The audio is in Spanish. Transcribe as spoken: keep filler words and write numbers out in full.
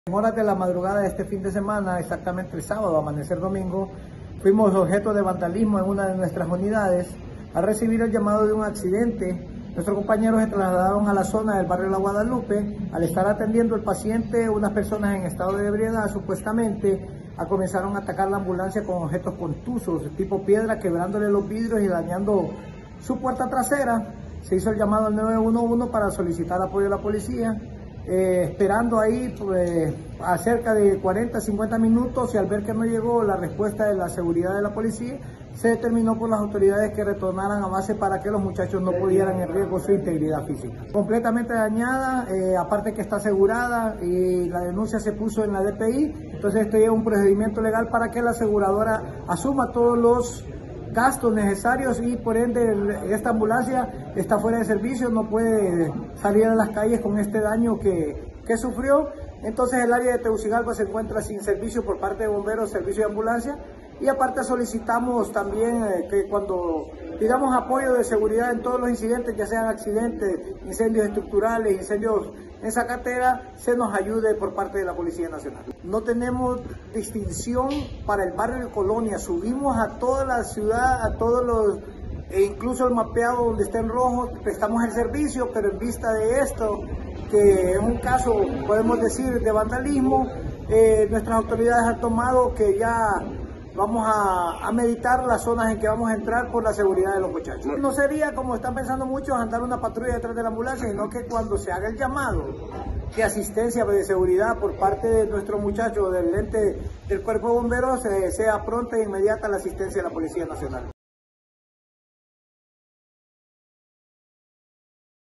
En horas de la madrugada de este fin de semana, exactamente el sábado, amanecer domingo, fuimos objeto de vandalismo en una de nuestras unidades. Al recibir el llamado de un accidente, nuestros compañeros se trasladaron a la zona del barrio La Guadalupe. Al estar atendiendo al paciente, unas personas en estado de ebriedad supuestamente comenzaron a atacar la ambulancia con objetos contusos, tipo piedra, quebrándole los vidrios y dañando su puerta trasera. Se hizo el llamado al nueve uno uno para solicitar apoyo de la policía. Eh, esperando ahí pues, a cerca de cuarenta a cincuenta minutos, y al ver que no llegó la respuesta de la seguridad de la policía, se determinó por las autoridades que retornaran a base para que los muchachos no pudieran en riesgo su integridad física. Completamente dañada, eh, aparte que está asegurada, y la denuncia se puso en la D P I, entonces esto lleva un procedimiento legal para que la aseguradora asuma todos los gastos necesarios, y por ende esta ambulancia está fuera de servicio, no puede salir a las calles con este daño que, que sufrió. Entonces el área de Tegucigalpa se encuentra sin servicio por parte de bomberos, servicio de ambulancia, y aparte solicitamos también eh, que cuando pidamos apoyo de seguridad en todos los incidentes, ya sean accidentes, incendios estructurales, incendios en Zacatera, se nos ayude por parte de la Policía Nacional. No tenemos distinción para el barrio de Colonia, subimos a toda la ciudad, a todos los, e incluso el mapeado donde está en rojo, prestamos el servicio, pero en vista de esto, que es un caso, podemos decir, de vandalismo, eh, nuestras autoridades han tomado que ya vamos a, a meditar las zonas en que vamos a entrar por la seguridad de los muchachos. No sería, como están pensando muchos, andar una patrulla detrás de la ambulancia, sino que cuando se haga el llamado de asistencia de seguridad por parte de nuestros muchachos del ente del Cuerpo de Bomberos, eh, sea pronta e inmediata la asistencia de la Policía Nacional.